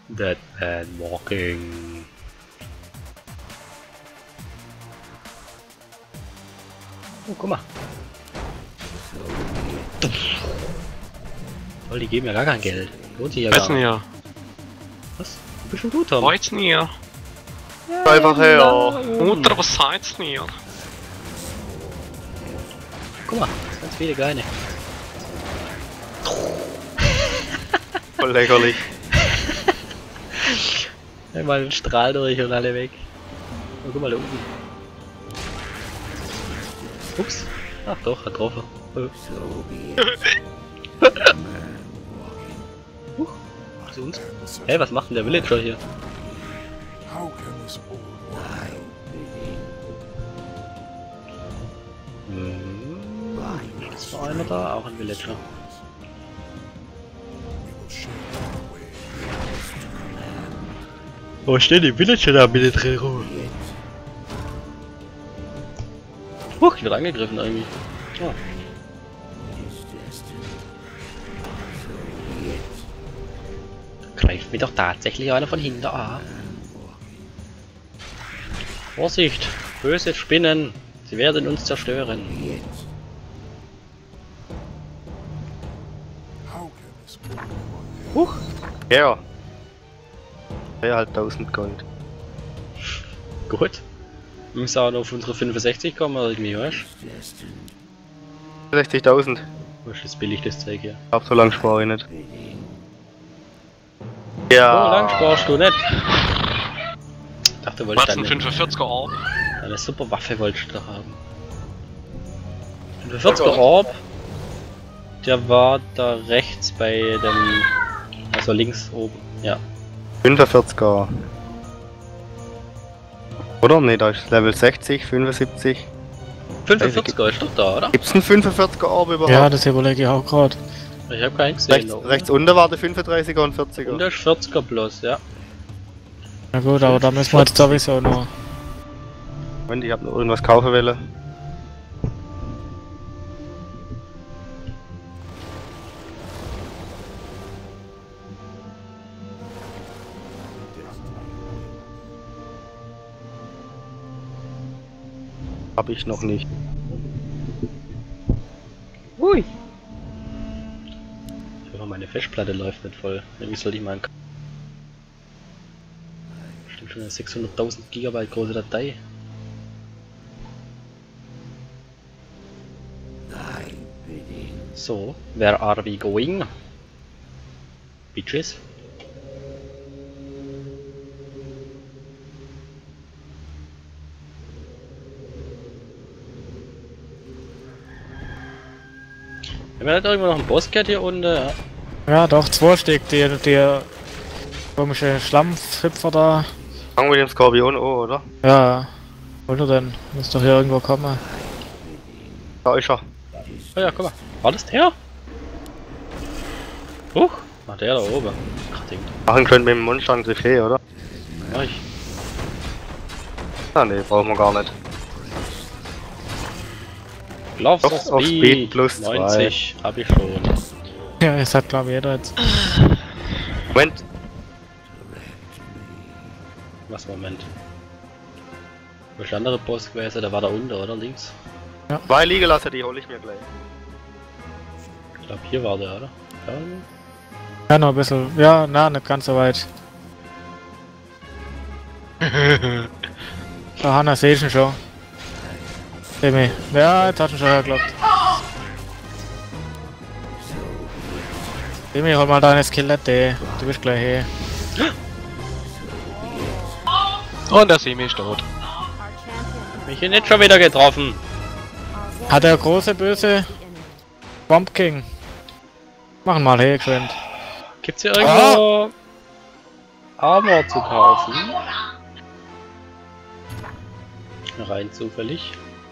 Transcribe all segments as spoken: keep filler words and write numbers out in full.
Dead Man Walking. Oh, guck mal. Oh, die geben ja gar kein Geld. Lohnt sich ja gar nicht. Hier. Was? Wo bist denn du, Tom? Weit's hier. Ja, Einfach her. da oben. Mutter, was seid's hier? Guck mal, ganz viele kleine. Voll lächerlich. Einmal ein Strahl durch und alle weg. Oh, guck mal da unten. Ups. Ach doch, hat getroffen. Oh. Huch. Ach, zu uns. Hey, was macht denn der Villager hier? Hm. Das war einer da, auch ein Villager. Wo steht die Villager da mit der Trero? Huch, ich werde angegriffen irgendwie. Oh. Greift mir doch tatsächlich einer von hinten an. Vorsicht! Böse Spinnen! Sie werden uns zerstören. Huch! Ja. Ja, halt tausend Gold. Gut. Wir müssen auch noch auf unsere fünfundsechzig kommen oder irgendwie, weißt du? sechzigtausend. Was ist das billig, das Zeug hier? Ich hab so lange spare ich nicht. So Ja. lang sparst du nicht. Ich dachte, du wolltest Was, ein deine, fünfundvierziger Arm? eine super Waffe wolltest du doch haben. fünfundvierziger Orb. Der war da rechts bei dem... Also links oben, ja. fünfundvierziger. Oder? Ne, da ist Level sechzig, fünfundsiebzig. fünfundvierziger ist doch da, oder? Gibt's einen fünfundvierziger Orb überhaupt? Ja, das überlege ich auch gerade. Ich hab keinen gesehen. rechts, da oben. rechts unten war der fünfunddreißiger und vierziger. Und der ist vierziger plus, ja. Na gut, aber da müssen wir jetzt sowieso nur. Moment, ich hab noch irgendwas kaufen wollen. Hab ich noch nicht. Ui! Ich hoffe, meine Festplatte läuft nicht voll. Irgendwie sollte ich mal... Bestimmt schon eine sechshunderttausend Gigabyte große Datei. So, where are we going? Bitches? Haben wir nicht irgendwo noch einen Bosscat hier unten? Ja. Ja, doch, zwei Stück, die, die komische Schlammhüpfer da. Fangen wir den Skorpion an, oder? Ja, wo er denn? Muss doch hier irgendwo kommen. Da ist er. Oh ja, guck mal. War das der? Huch! Ach, der da oben. Ach, Ding. Machen können mit dem Monsterangriff hey, oder? Mach ich. Ah ne, brauchen wir gar nicht. Lauf Doch, auf auf Speed, Speed plus zwei. neunzig, hab ich schon. Ja, es hat glaube ich jeder jetzt. Moment, Was, Moment. Wo ist der andere Boss gewesen? Der war da unten, oder? Links? zwei liegen lassen, die hole ich mir gleich. Ich glaube, hier war der, oder? Ja. Ja, noch ein bisschen. Ja, na, nicht ganz so weit. Da Hanna sehe ich ihn schon. Demi. Ja, jetzt hat ihn schon hergeklappt. Demi, hol mal deine Skelette. Du bist gleich hier. Und der Semi ist tot. Mich hier nicht schon wieder getroffen. Hat der große böse Swamp King. Machen mal her, geschwind. Gibt's hier irgendwo Armor zu kaufen? Rein zufällig.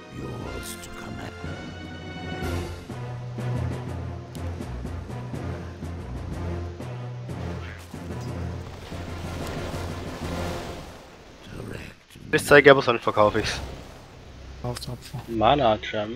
Das zeige ich aber, sonst verkaufe ich's. Aufzapfen. Mana Gem.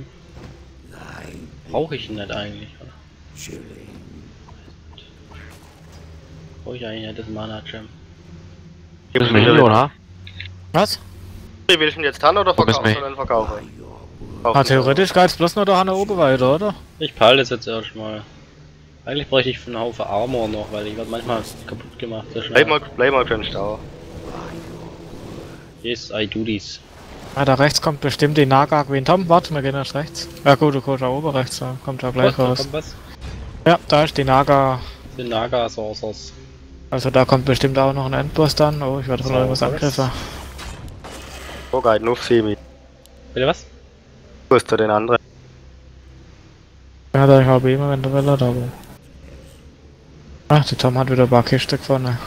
Brauche ich nicht eigentlich, oder? brauche ich eigentlich nicht das Mana-Gem. Gib Müssen mir wir hin, oder? Was? Willst du ihn jetzt haben oder Wo bist verkaufen? du? Sondern verkaufen? Ah, theoretisch geht's bloß nur da oben weiter, oder? Ich behalte es jetzt erstmal. Eigentlich bräuchte ich einen Haufen Armor noch, weil ich werde manchmal kaputt gemacht. Sehr schnell. Bleib mal, bleib mal schön stau. Yes, I do this. Ah, da rechts kommt bestimmt die Naga Queen. Tom, warte, wir gehen erst rechts. Ja gut, du kommst da oben rechts, da kommt da gleich Was, da raus. kommt was? Ja, da ist die Naga. Die Naga Saucers. Also da kommt bestimmt auch noch ein Endboss dann. Oh, ich werde von irgendwas angegriffen. Oh geil, nur Semi. Bitte was? Wo ist der den anderen? Ja, da ich habe immer, wenn du willst, aber. Ach, der Tom hat wieder ein paar Kisten gefunden.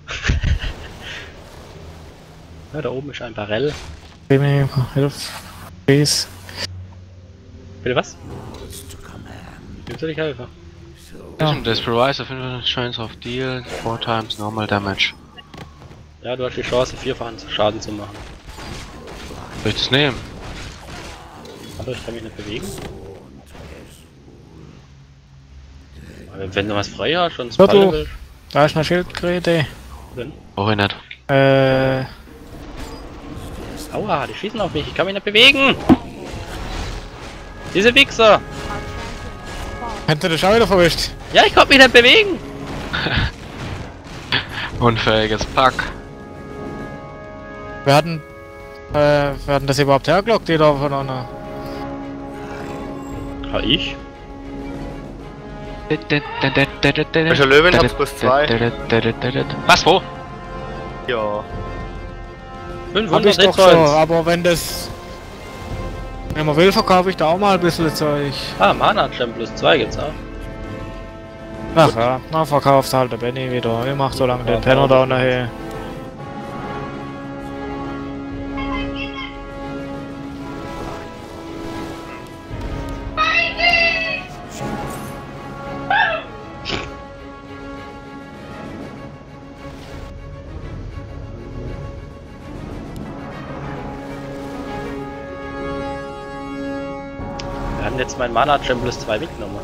Ja, da oben ist ein Barrel. Semi, hilf. Please. Bitte was? Wem soll ich helfen? Ja. Das provides a fifty chance of deal four times normal damage. Ja, du hast die Chance, vierfachen Schaden zu machen. Soll ich das nehmen? Aber ich kann mich nicht bewegen. Aber wenn du was frei hast und Ja, Spalle du. willst, Da ist eine Schildkröte. dann. Brauch ich nicht. Äh. Aua, die schießen auf mich, ich kann mich nicht bewegen! Diese Wichser! Hättest du das auch wieder verwischt? Ja, ich konnte mich nicht bewegen! Unfähiges Pack. Wir hatten. Äh, wir hatten das überhaupt hergelockt, die da voneinander. Ha, ich? Welcher Löwen hat's plus zwei? Was, wo? Ja. Hab fünfhundert ich doch so, Hitpoints! aber wenn das. Wenn man will, verkaufe ich da auch mal ein bisschen Zeug. Ah, Mana Gem plus zwei gibt's auch. Ach ja, na verkauft halt der Benny wieder. Ich mach so lange den Penner da nachher. Wir haben jetzt mein Mana Gem plus zwei mitgenommen.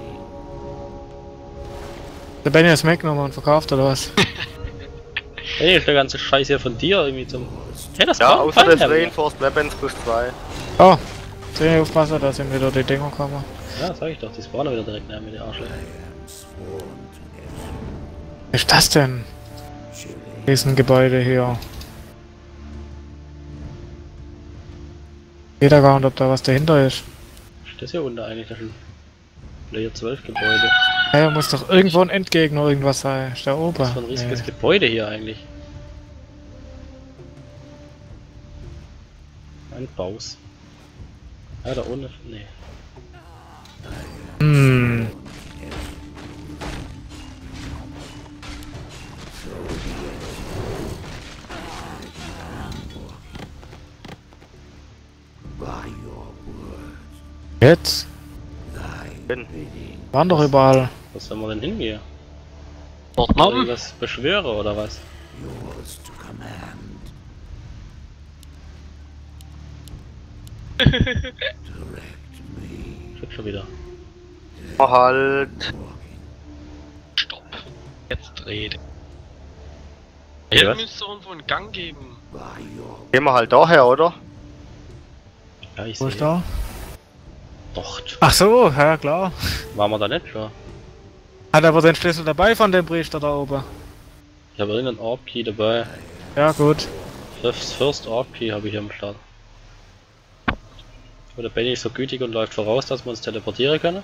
Der Benny ist mitgenommen und verkauft oder was? Hey, ist der ganze Scheiß hier von dir irgendwie zum. Hey, das Ja, war außer das Reinforced Weapons plus zwei. Oh, sehen wir aufpassen, da sind wieder die Dinger gekommen. Ja, sag ich doch, die spawnen wieder direkt neben mir, die Arschlöcher. Was ist das denn? Diesen Gebäude hier. Jeder gar nicht, ob da was dahinter ist. Ist das hier unten eigentlich? Das ist ein Layer zwölf Gebäude. Ja, muss doch irgendwo ein Endgegner irgendwas sein. Ist da oben. Das ist so ein riesiges Nee. Gebäude hier eigentlich. Ein Baus. Ja, da ohne. Nee. Hm. Jetzt? Bin. Waren doch überall. Was soll man denn hingehen? Dort Soll ich noch? was beschwöre oder was? Shit, schon wieder. Oh, halt. Stopp. Jetzt dreht. Hey, Hier was? müsste irgendwo einen Gang geben. Gehen wir halt daher, oder? Ja, ich Wo ist sehe. da? Dort. Ach so, ja klar. Waren wir da nicht schon? Hat aber den Schlüssel dabei von dem Priester da oben. Ich habe irgendeinen Orb Key dabei. Ja gut. First, First Orb Key habe ich am Start. Oder Benny ist so gütig und läuft voraus, dass wir uns teleportieren können?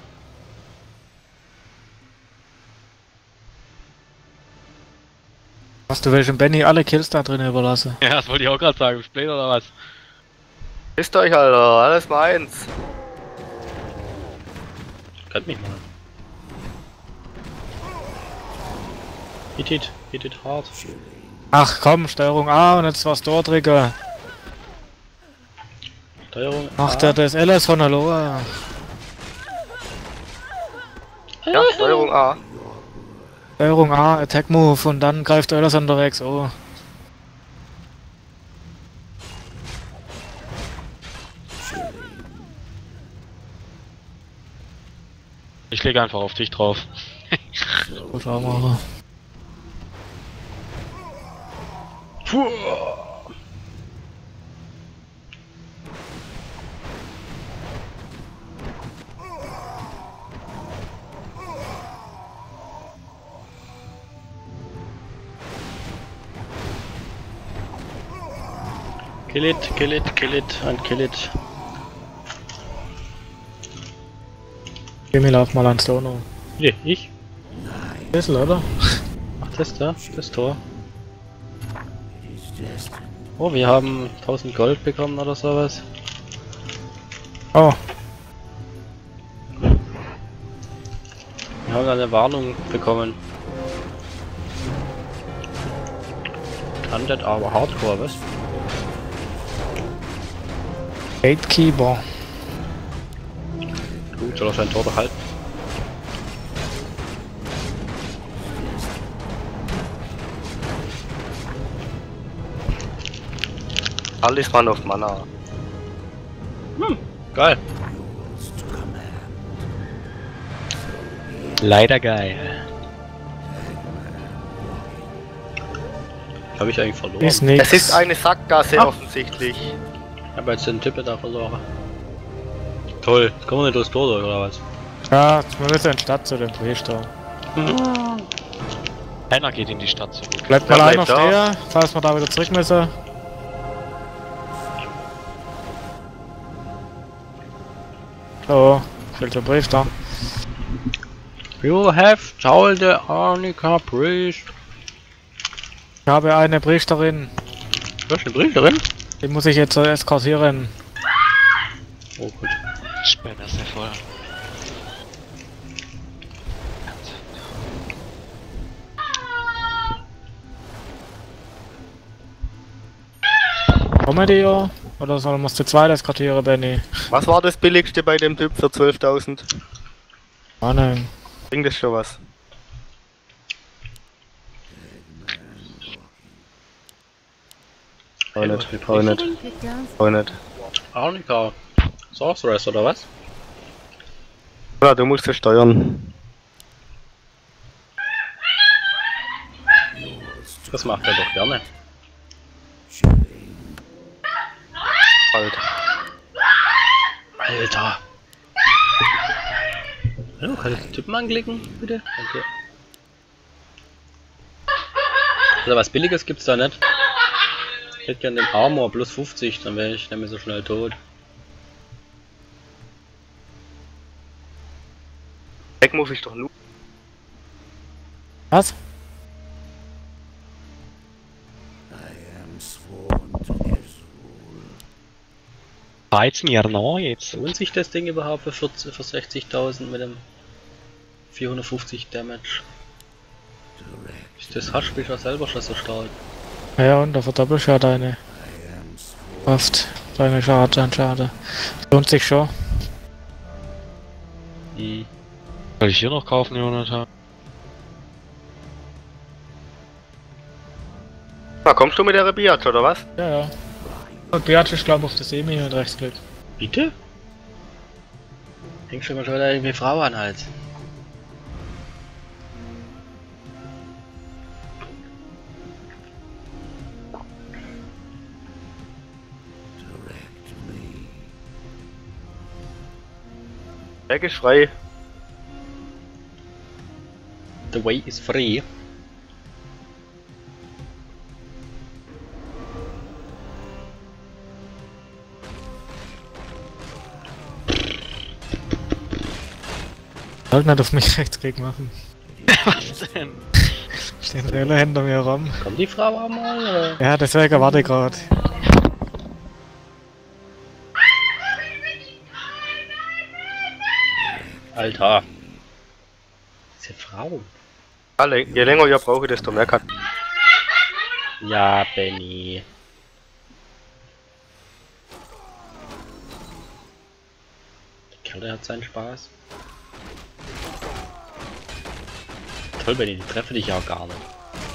Was, du willst dem Benny alle Kills da drin überlassen? Ja, das wollte ich auch gerade sagen. Split oder was? Wisst euch, Alter, alles meins. Könnt mich mal. Hit it, hit it hard. Ach komm, Steuerung A und jetzt was dort drücken. Steuerung Macht A. er das L S von Aloha? Ja, Steuerung A. Steuerung A, Attack Move und dann greift L S unterwegs. Oh. Ich lege einfach auf dich drauf. Gut, auch mal. Puh. Kill it, kill it, kill it and kill it. Jimmy, lauf mal ans Dono. Nee, ich? Bissl, oder? Ach, das da, das Tor. Oh, wir haben tausend Gold bekommen oder sowas. Oh, Wir haben eine Warnung bekommen. Kann das aber hardcore, was? Gatekeeper. Gut, soll er sein Tor behalten? Talisman auf Mana. Hm, geil. Leider geil. Habe ich eigentlich verloren? Ist nix. Es ist eine Sackgasse Ah. offensichtlich. Ich habe jetzt den Tippe da verloren. Toll, jetzt kommen wir nicht durchs Tor durch, oder was? Ja, wir müssen in die Stadt zu dem Priester. Einer geht in die Stadt zurück. Bleibt mal Ja, einer bleibt da. stehen, falls wir da wieder zurück müssen. So, fehlt der Brief da. You have told the Arnica Priest. Ich habe eine Priesterin, Was ist eine Priesterin? die muss ich jetzt eskortieren. Oh gut. Spinner ist ja voll. Kommen die ja? Oder soll man zu zweit eskortieren, Benny? Was war das billigste bei dem Typ für zwölftausend? Ah nein. Bringt das schon was? Auch nicht, auch nicht, auch nicht. Arnica. Sorceress oder was? Ja, du musst es steuern. Das macht er doch gerne. Halt. Alter. Hallo, kann ich den Typen anklicken, bitte? Danke. Also was Billiges gibt's da nicht. Ich hätte gerne den Armor plus fünfzig, dann wäre ich nämlich so schnell tot. Weg muss ich doch nur. Was? dreizehn Jahre neu jetzt. Lohnt sich das Ding überhaupt für, vierzig für sechzigtausend mit dem vierhundertfünfzig Damage? Ist das Haschbischer selber schon so stark? Ja, und da verdoppelst du ja deine Kraft, deine Schade, dein Schade. Lohnt sich schon. Hm. Soll ich hier noch kaufen, Jonathan? Na, kommst du mit der Biatch oder was? Ja, ja. Und Beat ist glaube ich auf der Semi mit Rechtsklick. Bitte? Hängst du mal schon wieder irgendwie Frau an halt. Weg ist frei. The way is free. Soll nicht auf mich Rechtsklick machen. Was denn? Stehen Räder hinter mir rum. Kommt die Frau einmal oder? Ja, deswegen warte ich gerade. Alter. Diese Frau. Alle, je länger ich brauche, desto mehr kann. Ja, Benny. Der Kerl, der hat seinen Spaß. Toll, Benny, die treffe dich ja gar nicht.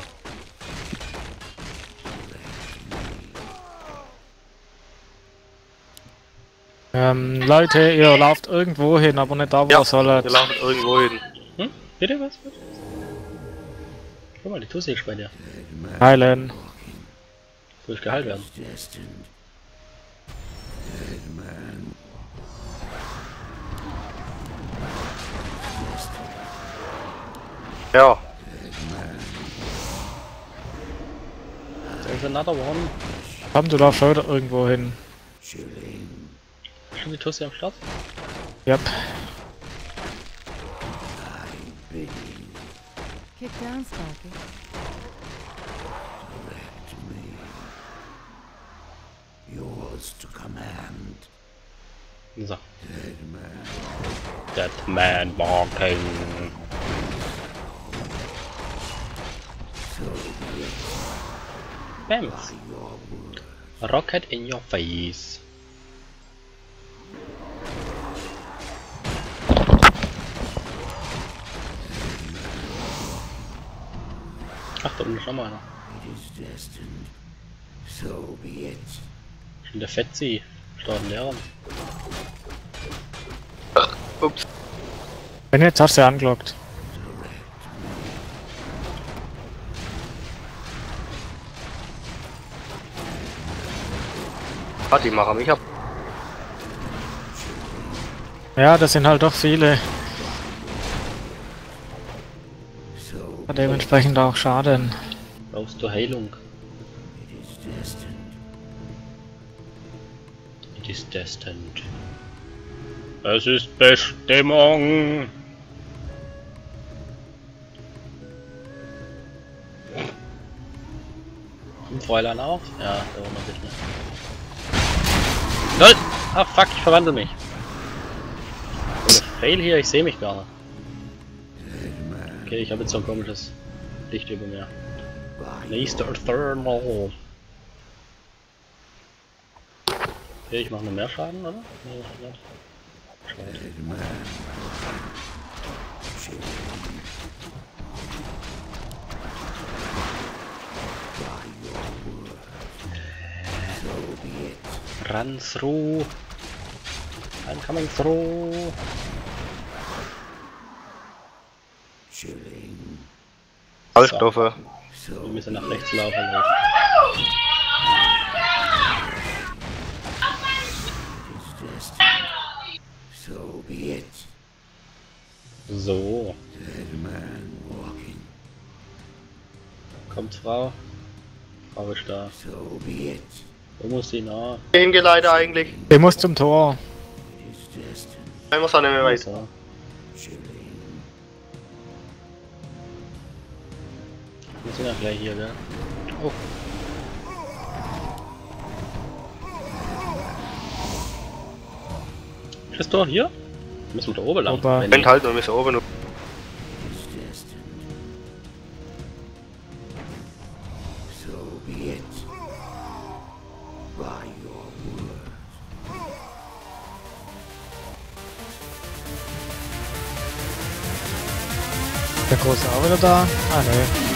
Ähm, Leute, ihr lauft irgendwo hin, aber nicht da, wo Ja, ihr sollt. wir laufen irgendwo hin. Hm? Bitte was? Guck mal, die Tusse ist bei dir. Heilen. Soll ich geheilt werden? Ja. There's another one. Komm, du darfst heute irgendwo hin. Schon die Tussi am Start? Yep. Kick down, Sparky. Yours to command. So. Dead man walking. Bams. Rocket in your face. Ach, da unten ist noch mal einer. So be it. Schon der Fetzi. Starten Lehrer. Ups. Wenn jetzt hast du ja angelockt. Ah, die machen mich ab. Ja, das sind halt doch viele. Dementsprechend auch Schaden. Brauchst du Heilung? It is destined. Es ist Bestimmung. Kommt Fräulein auch? Ja, da oben ein bisschen. LOL! Ah fuck, ich verwandle mich. Oder Fail hier, ich sehe mich gar nicht. Okay, ich habe jetzt so ein komisches Licht über mir. Nächster Thermal. Okay, ich mache nur mehr Schaden, oder? Nee, Schade. Run through. I'm coming through. Fallstoffe. Wir müssen nach rechts laufen. Leute. So be it. So. Dead man walking. Kommt Frau. Frau ist da. So be it. Wo muss sie nach? Hingeleiter eigentlich. Der muss zum Tor. Ich muss auch nicht mehr weiter. So. Wir sind ja gleich hier, gell? Oh. Ist das Tor hier? Müssen wir da oben lang. Ober. Wenn Moment halt, wir müssen oben. So be it. By your word. Der Große auch wieder da? Ah ne.